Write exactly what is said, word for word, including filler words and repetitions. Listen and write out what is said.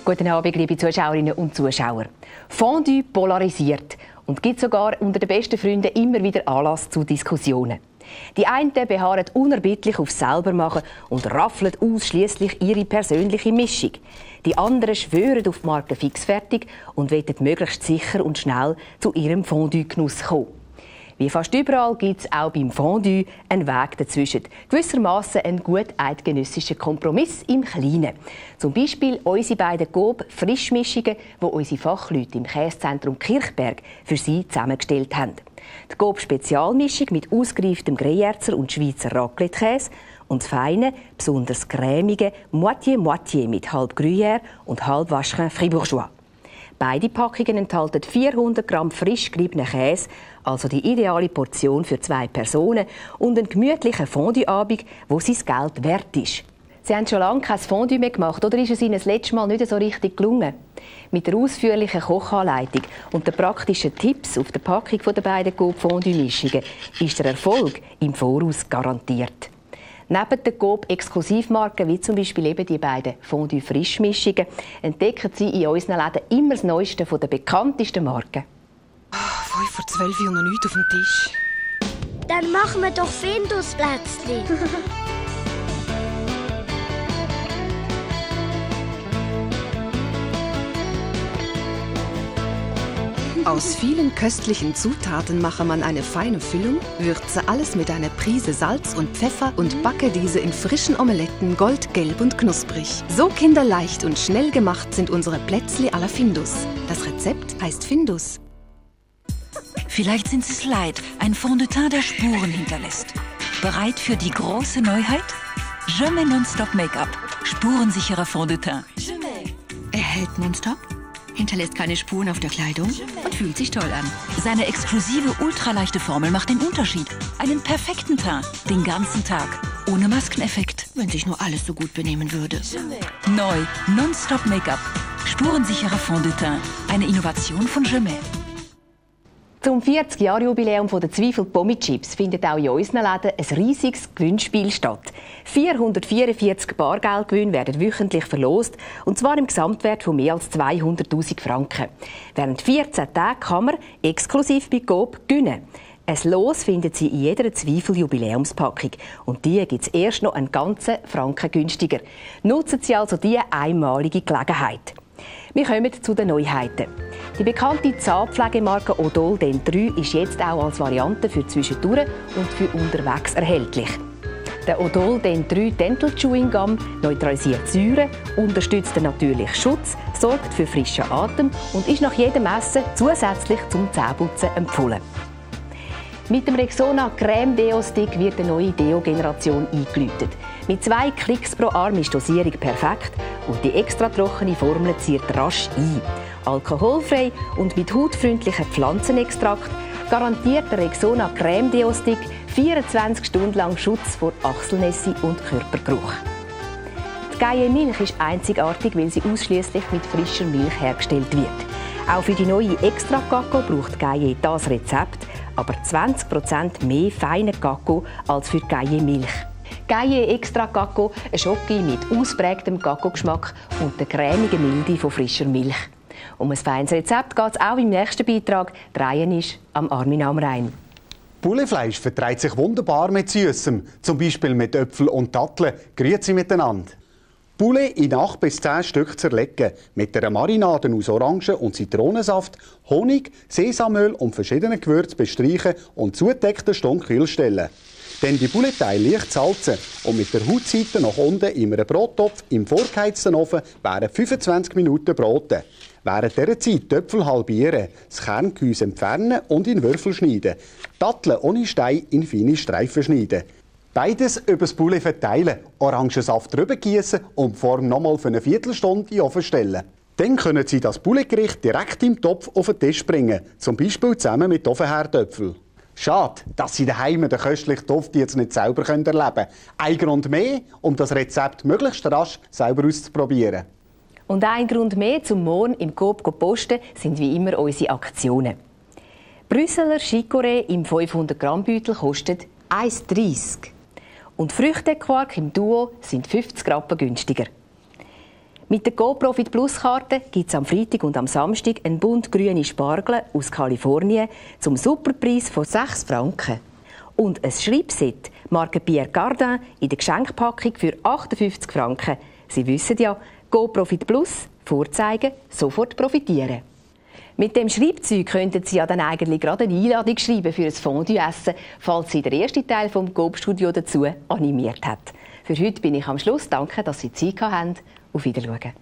Guten Abend, liebe Zuschauerinnen und Zuschauer. Fondue polarisiert und gibt sogar unter den besten Freunden immer wieder Anlass zu Diskussionen. Die einen beharren unerbittlich auf Selbermachen und raffeln ausschließlich ihre persönliche Mischung. Die anderen schwören auf die Marke Fixfertig und wollen möglichst sicher und schnell zu ihrem Fondue-Genuss kommen. Wie fast überall gibt es auch beim Fondue einen Weg dazwischen. Gewissermaßen ein gut eidgenössischer Kompromiss im Kleinen. Zum Beispiel unsere beiden Coop Frischmischungen, die unsere Fachleute im Käsezentrum Kirchberg für sie zusammengestellt haben. Die Coop Spezialmischung mit ausgereiftem Greyerzer und Schweizer Raclette-Käse und das feine, besonders cremige Moitié-Moitié mit halb Gruyère und halb Vacherin Fribourgeois. Beide Packungen enthalten vierhundert Gramm frisch geriebenen Käse, also die ideale Portion für zwei Personen und einen gemütlichen Fondue-Abend, wo sein Geld wert ist. Sie haben schon lange kein Fondue mehr gemacht, oder ist es Ihnen das letzte Mal nicht so richtig gelungen? Mit der ausführlichen Kochanleitung und den praktischen Tipps auf der Packung der beiden Coop Fondue-Mischungen ist der Erfolg im Voraus garantiert. Neben den Coop-Exklusivmarken, wie zum Beispiel eben die beiden Fondue-Frischmischungen, entdecken Sie in unseren Läden immer das Neueste von den bekanntesten Marken. Oh, fünf vor zwölf und noch nichts auf dem Tisch. Dann machen wir doch Findus-Plätzchen. Aus vielen köstlichen Zutaten mache man eine feine Füllung, würze alles mit einer Prise Salz und Pfeffer und backe diese in frischen Omeletten goldgelb und knusprig. So kinderleicht und schnell gemacht sind unsere Plätzli à la Findus. Das Rezept heißt Findus. Vielleicht sind Sie es leid, ein Fond de teint, der Spuren hinterlässt. Bereit für die große Neuheit? Jamais Non-Stop Make-up. Spurensicherer Fond de teint. Er hält nonstop, hinterlässt keine Spuren auf der Kleidung und fühlt sich toll an. Seine exklusive, ultraleichte Formel macht den Unterschied. Einen perfekten Teint, den ganzen Tag. Ohne Maskeneffekt. Wenn sich nur alles so gut benehmen würde. Neu, Non-Stop Make-up. Spurensicherer Fond de teint. Eine Innovation von Jamais. Zum vierzig-Jahr-Jubiläum der Zwiebel-Pommes-Chips findet auch in unseren Läden ein riesiges Gewinnspiel statt. vierhundertvierundvierzig Bargeldgewinne werden wöchentlich verlost, und zwar im Gesamtwert von mehr als zweihunderttausend Franken. Während vierzehn Tagen kann man exklusiv bei Coop gewinnen. Ein Los finden Sie in jeder Zwiebel-Jubiläumspackung. Und die gibt es erst noch einen ganzen Franken günstiger. Nutzen Sie also diese einmalige Gelegenheit. Wir kommen zu den Neuheiten. Die bekannte Zahnpflegemarke Odol Dent drei ist jetzt auch als Variante für zwischendurch und für unterwegs erhältlich. Der Odol Dent drei Dental Chewing Gum neutralisiert Säure, unterstützt den natürlichen Schutz, sorgt für frischen Atem und ist nach jedem Essen zusätzlich zum Zähneputzen empfohlen. Mit dem Rexona Creme Deo Stick wird eine neue Deo-Generation eingeläutet. Mit zwei Klicks pro Arm ist die Dosierung perfekt und die extra trockene Formel zieht rasch ein. Alkoholfrei und mit hautfreundlichen Pflanzenextrakt garantiert der Rexona Creme Deo Stick vierundzwanzig Stunden lang Schutz vor Achselnässe und Körpergeruch. Die Gaille-Milch ist einzigartig, weil sie ausschließlich mit frischer Milch hergestellt wird. Auch für die neue Extra Kakao braucht Gaille das Rezept, aber zwanzig Prozent mehr feinen Kakao als für die Gaille-Milch. Gaille Extra Kakao, ein Schoki mit ausprägtem Kakao-Geschmack und der cremigen Milde von frischer Milch. Um ein feines Rezept geht es auch im nächsten Beitrag. Drehen ist am Armin am Rhein. Bullefleisch verträgt sich wunderbar mit Süßem, zum Beispiel mit Äpfel und Datteln. Grüezi miteinander. Bulle in acht bis zehn Stück zerlegen, mit einer Marinade aus Orangen- und Zitronensaft, Honig, Sesamöl und verschiedenen Gewürzen bestreichen und zugedeckte Stunde kühl stellen. Dann die Bulleteile leicht salzen und mit der Hautseite nach unten in einem Brottopf im vorgeheizten Ofen während fünfundzwanzig Minuten braten. Während dieser Zeit die Äpfel halbieren, das Kerngehäuse entfernen und in Würfel schneiden. Datteln ohne Stein in feine Streifen schneiden. Beides über das Poulet verteilen, Orangensaft drüber gießen und die Form nochmal für eine Viertelstunde in den Ofen stellen. Dann können Sie das Pouletgericht direkt im Topf auf den Tisch bringen, zum Beispiel zusammen mit Ofenherdöpfeln. Schade, dass Sie daheim den köstlichen Duft jetzt nicht selber erleben können. Ein Grund mehr, um das Rezept möglichst rasch selber auszuprobieren. Und ein Grund mehr zum morgen im Coop posten sind wie immer unsere Aktionen. Brüsseler Chicorée im fünfhundert Gramm Beutel kostet eins dreißig. Und Früchtequark im Duo sind fünfzig Rappen günstiger. Mit der GoProfit Plus Karte gibt es am Freitag und am Samstag einen Bund grüne Spargel aus Kalifornien zum Superpreis von sechs Franken. Und ein Schreibset Marke Pierre Cardin in der Geschenkpackung für achtundfünfzig Franken. Sie wissen ja, GoProfit Plus, vorzeigen, sofort profitieren. Mit dem Schreibzeug könnten Sie ja dann eigentlich gerade eine Einladung schreiben für ein Fondue-Essen, falls Sie den ersten Teil vom GoP-Studio dazu animiert hat. Für heute bin ich am Schluss. Danke, dass Sie Zeit hatten. Auf Wiedersehen.